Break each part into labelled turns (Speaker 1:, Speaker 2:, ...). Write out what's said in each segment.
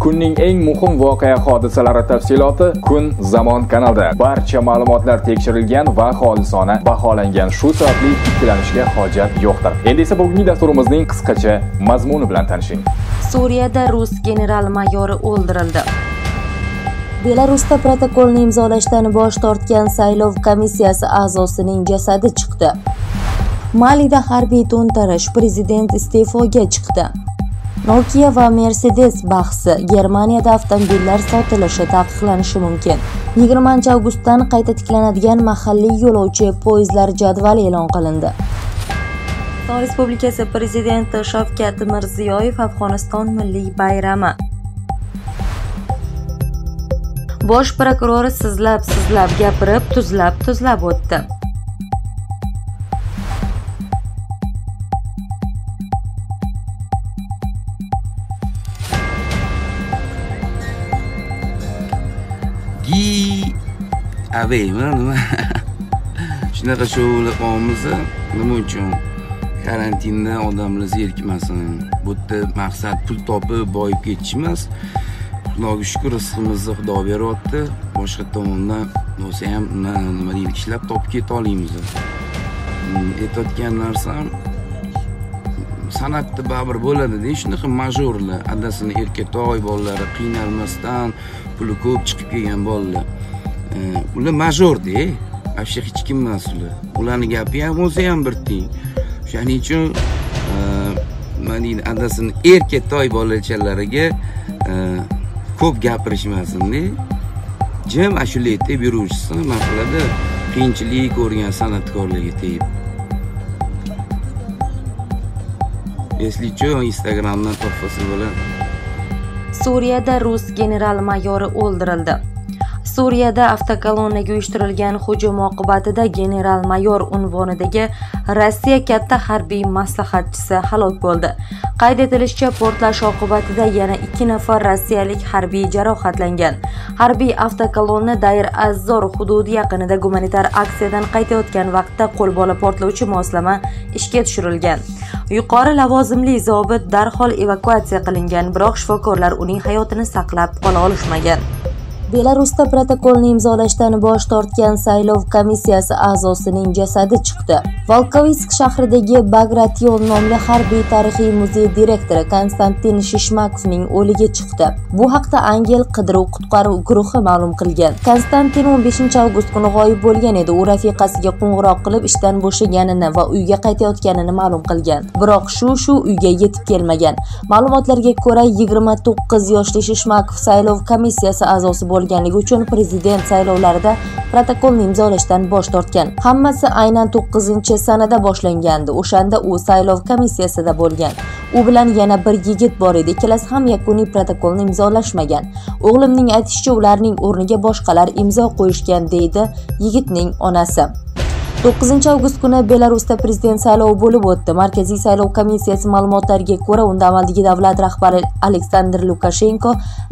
Speaker 1: Kunning eng muhim voqea hodisalari tafsiloti Kun Zamon kanalida. Barcha ma'lumotlar tekshirilgan va xolisona baholangan. Shu sababli ikkilanishga hojat yo'qdir. Endi esa bugungi dasturimizning qisqacha mazmuni bilan tanishing.
Speaker 2: Suriyada rus general-mayori o'ldirildi. Belarusda protokolni imzolashdan bosh tortgan saylov komissiyasi a'zosining jasadi chiqdi. Malida harbiy to'ntarish, prezident iste'foga chiqdi. Nokia va Mercedes bahsi. Germaniyada avtomobillar sotilishi taqiqlanishi mumkin. 20-avgustdan qayta tiklanadigan mahalliy yo'lovchi poyezdlar jadvali e'lon qilindi. Afg'oniston Respublikasi prezidenti Shavkat Mirziyoyev Afg'oniston milliy bayrami. Bosh prokuror sizlab gapirib, tuzlab o'tdi.
Speaker 3: Nima? Shunaqa shoular qilamiz. Nima uchun? Karantinda odamlar zerikmasin. Bu yerda maqsad pul topib, boyib ketish emas. Xudoga shukr, rizqimizni Xudo beryapti. Boshqa tomondan bo'lsa ham nima deydi, ishlab topib keta olamiz. Aytayotgan narsam san'atda baribir bo'ladi-da, shunaqa majorlar, adasini erkatoy bolalari qiynalmasdan puli ko'p chiqib kelgan bolalar. Ular majorda, вообще hech kim emas ular. Ularning gapi ham o'zi ham bir teng. Shuning uchun nima deydi, adasini erkatoy bolachalariga ko'p gapirishmasin-da. Jim ashula aytib yuruvchisi nima qiladi? Qiyinchilik ko'rgan san'atkorlarga tegib. Если что, Instagramdan topsa bo'ladi.
Speaker 2: Suriyada rus general-mayori o'ldirildi. Suriyada avtokolonnaga uyushtirilgan hujum oqibatida general-mayor unvonidagi Rossiya katta harbiy maslahatchisi halok bo'ldi. Qayd etilishicha, portlash oqibatida yana 2 nafar rossiyalik harbiy jarohatlangan. Harbiy avtokolonna Dayr az-Zor hududi yaqinida gumanitar aksiyadan qaytayotgan vaqtda qo'lbola portlovchi moslama ishga tushirilgan. Yuqori lavozimli zobit darhol evakuatsiya qilingan, biroq shifokorlar uning hayotini saqlab qola olishmagan. Belarusda protokolni imzolashdan bosh tortgan saylov komissiyasi a'zosining jasadi chiqdi. Volkovisk shahridagi Bagration nomli harbiy tarixiy muzey direktori Konstantin Shishmakovning o'ligi chiqdi. Bu haqda Angel qidiruv-qutqaruv guruhi ma'lum qilgan. Konstantin 15-avgust kuni g'oyib bo'lgan edi. U rafiqasiga qo'ng'iroq qilib ishdan bo'shaganini va uyga qaytayotganini ma'lum qilgan. Biroq shu uyga yetib kelmagan. Ma'lumotlarga ko'ra, 29 yoshli Shishmakov saylov komissiyasi a'zosi bo'lganligi uchun prezident saylovlarida protokolni imzolashdan bosh tortgan. Hammasi aynan 9-sanada boshlangandi. O'shanda u saylov komissiyasida bo'lgan. U bilan yana bir yigit bor edi. Ikkalasi ham yakuniy protokolni imzolashmagan. O'g'limning aytishicha, ularning o'rniga boshqalar imzo qo'yishgan, deydi yigitning onasi. 9-avgust kuni Belarusda prezident saylovi bo'lib o'tdi. Markaziy saylov komissiyasi ma'lumotlariga ko'ra, unda amaldagi davlat rahbari Aleksandr Lukashenko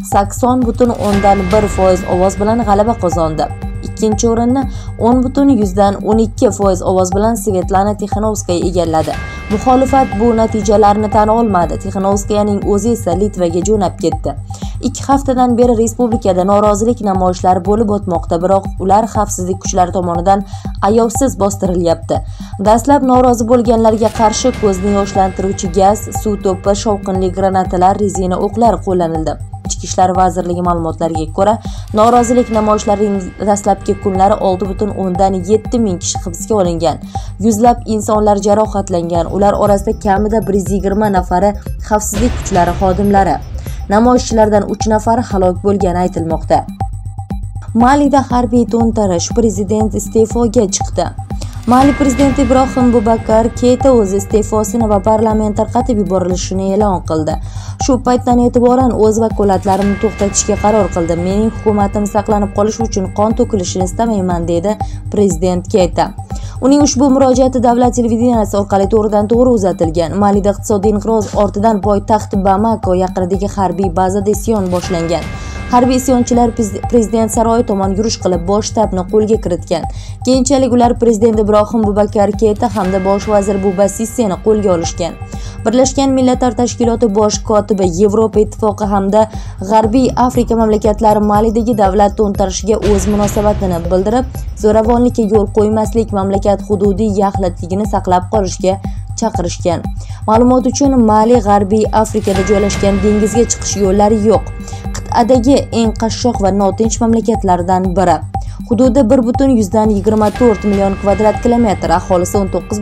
Speaker 2: 80.1% ovoz bilan g'alaba qozondi. Ikkinchi o'rinni 10.12% ovoz bilan Svetlana Tixanovskaya egalladi. Muxolifat bu natijalarni tan olmadi. Tixanovskayaning o'zi esa Litvaga jo'nab ketdi. 2 haftadan beri respublikada norozilik namoyishlari bo'lib o'tmoqda, biroq ular xavfsizlik kuchlari tomonidan ayovsiz bostirilyapti. Dastlab norozi bo'lganlarga qarshi ko'zni yoshlantiruvchi gaz, suv to'pi, shovqinli granatalar, rezina o'qlar qo'llanildi. Ichki ishlar vazirligi ma'lumotlariga ko'ra, norozilik namoyishlarining dastlabki kunlari 6.7 ming kishi hibsga olingan. Yuzlab insonlar jarohatlangan. Ular orasida kamida 120 nafari xavfsizlik kuchlari xodimlari. Namoyishchilardan 3 nafari halok bo'lgani aytilmoqda. Malida harbiy to'ntarish, prezident iste'foga chiqdi. Mali prezidenti Ibrohim Bubakar Keyta o'z iste'fosini va parlament tarqatib yuborilishini e'lon qildi. Shu paytdan e'tiboran o'z vakolatlarimni to'xtatishga qaror qildim. Mening hukumatim saqlanib qolishi uchun qon to'kilishini istamayman, dedi prezident Keyta. Uning ushbu murojaati davlat televideniyasi orqali to'g'ridan-to'g'ri uzatilgan. Malida iqtisodiy inqiroz ortidan poytaxt Bamako yaqinidagi harbiy bazada isyon boshlangan. Harbiy isyonchilar prezident saroyi tomon yurish qilib, bosh shtabni qo'lga kiritgan. Keyinchalik ular prezident Ibrohim Bubakar Keita hamda bosh vazir Buba Sisseni qo'lga olishgan. Birlashgan Millatlar Tashkiloti bosh kotibi Yevropa ittifoqi hamda G'arbiy Afrika mamlakatlari Malidagi davlat to'ntarishiga o'z munosabatini bildirib, zo'ravonlikka yo'l qo'ymaslik, mamlakat hududiy yaxlitligini saqlab qolishga chaqirishgan. Ma'lumot uchun, Mali G'arbiy Afrikada joylashgan, dengizga chiqish yo'llari yo'q. Qit'adagi eng qashshoq va notinch mamlakatlardan biri. Hududi 1,24 million kvadrat kilometr, aholisi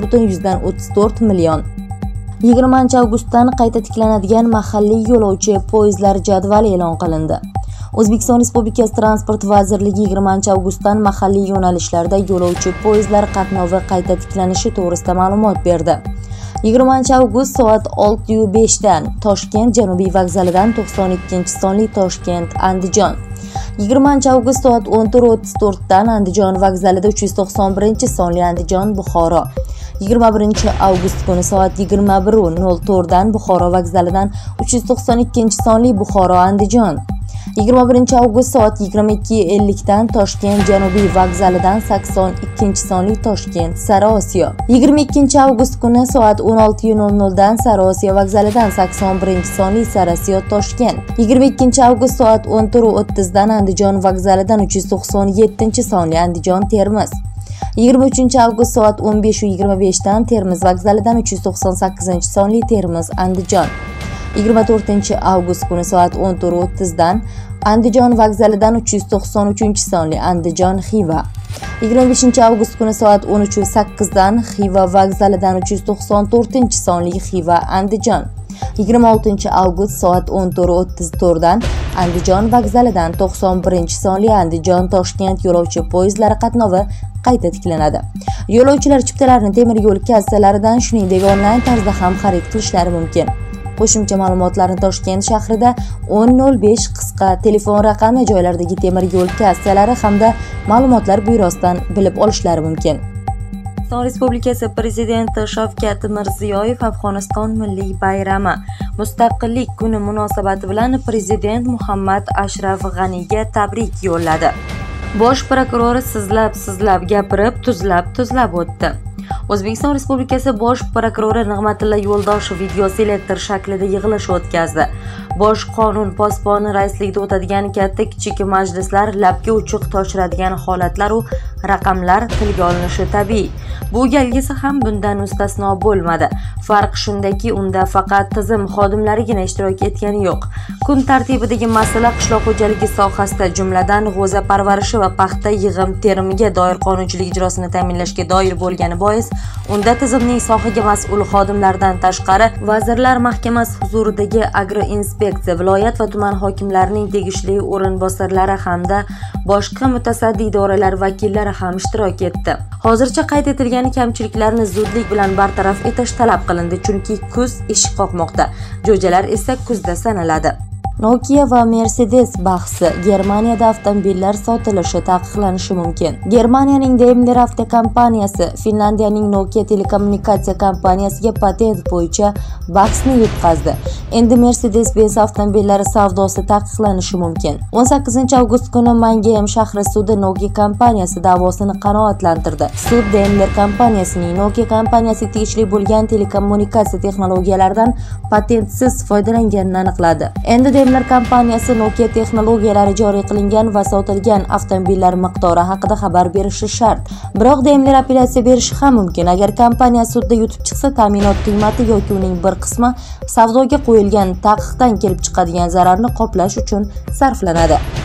Speaker 2: 19,34 million. 20-avgustdan qayta tiklanadigan mahalliy yo'lovchi poyezdlar jadvali e'lon qilindi. O'zbekiston Respublikasi Transport vazirligi 20-avgustdan mahalliy yo'nalishlarda yo'lovchi poyezdlar qatnovi qayta tiklanishi to'g'risida ma'lumot berdi. 20-avgust soat 6:05 dan Toshkent Janubiy vokzalidan 92-sonli Toshkent-Andijon. 20-avgust soat 14:34 dan Andijon vokzalida 391-sonli Andijon-Buxoro. 21-avgust kuni soat 21:04 dan Buxoro vokzalidan 392-sonli Buxoro-Andijon. 21-avgust soat 22:50 dan Toshkent Janubiy vokzalidan 82-sonli Toshkent-Sariosiyo. 22-avgust kuni soat 16:00 dan Sariosiyo vokzalidan 81-sonli Sariosiyo-Toshkent. 22-avgust soat 11:30 dan Andijon vokzalidan 397-sonli Andijon-Termiz. 23-avgust soat 15:25 dan Termiz vokzalidan 398-sonli Termiz-Andijon. 24-avgust kuni soat 14:30 dan Andijon vokzalidan 393-sonli Andijon-Xiva. 25-avgust kuni soat 13:08 dan Xiva vokzalidan 394-sonli Xiva-Andijon. 26-avgust soat 14:34 dan Andijon vokzalidan 91-sonli Andijon-Toshkent yo'lovchi poyezdlari qatnovi qayta tiklanadi. Yo'lovchilar chiptalarini temir yo'l kassalaridan, shuningdek onlayn tarzda ham xarid qilishlari mumkin. Qo'shimcha ma'lumotlarni Toshkent shahrida 1005 qisqa telefon raqami, joylardagi temir yo'l kassalari hamda ma'lumotlar byurosidan bilib olishlari mumkin. O'zbekiston Respublikasi Prezidenti Shavkat Mirziyoyev Afg'oniston milliy bayrami Mustaqillik kuni munosabati bilan Prezident Muhammad Ashraf G'aniga tabrik yo'lladi. Bosh prokuror sizlab gapirib, tuzlab o'tdi. O'zbekiston Respublikasi Bosh prokurori Nig'matilla Yo'ldoshev videoselektor shaklida yig'ilish o'tkazdi. Bosh qonun posboni raisligida o'tadigan katta-kichik majlislar labga uchuq toshiradigan holatlar u raqamlar tilga olinishi tabiiy. Bu galgisi ham bundan mustasno bo'lmadi. Farq shundaki, unda faqat tizim xodimlarigina ishtirok etgani yo'q. Kun tartibidagi masala qishloq xo'jaligi sohasida, jumladan g'o'za parvarishi va paxta yig'im-terimiga doir qonunchilik ijrosini ta'minlashga doir bo'lgani bois, unda tizimning sohaga mas'ul xodimlaridan tashqari Vazirlar Mahkamasi huzuridagi agroinspeksiya, viloyat va tuman hokimlarining tegishli o'rinbosarlari hamda boshqa mutasaddi idoralar vakillari ham ishtirok etdi. Hozircha qayd etilgan kamchiliklarni zudlik bilan bartaraf etish talab qilindi, chunki kuz eshik qoqmoqda. Jo'jalar esa kuzda sanaladi. Nokia va Mercedes bahsi. Germaniyada avtomobillar sotilishi taqiqlanishi mumkin. Germaniyaning Daimler avtokompaniyasi Finlandiyaning Nokia telekommunikatsiya kompaniyasiga patent bo'yicha bahsni yutqazdi. Endi Mercedes-Benz avtomobillari savdosi taqiqlanishi mumkin. 18-avgust kuni Mangem shahri sudi Nokia kompaniyasi da'vosini qanoatlantirdi. Sud Daimler kompaniyasining Nokia kompaniyasiga tegishli bo'lgan telekommunikatsiya texnologiyalaridan patentsiz foydalanganini aniqladi. Endi Daimler kompaniyasi Nokia texnologiyalari joriy qilingan va sotilgan avtomobillar miqdori haqida xabar berishi shart. Biroq Daimler apellyatsiya berishi ham mumkin. Agar kompaniya sudda yutib chiqsa, ta'minot qiymati yoki uning bir qismi savdoga qo'yilgan taqiqdan kelib chiqadigan zararni qoplash uchun sarflanadi.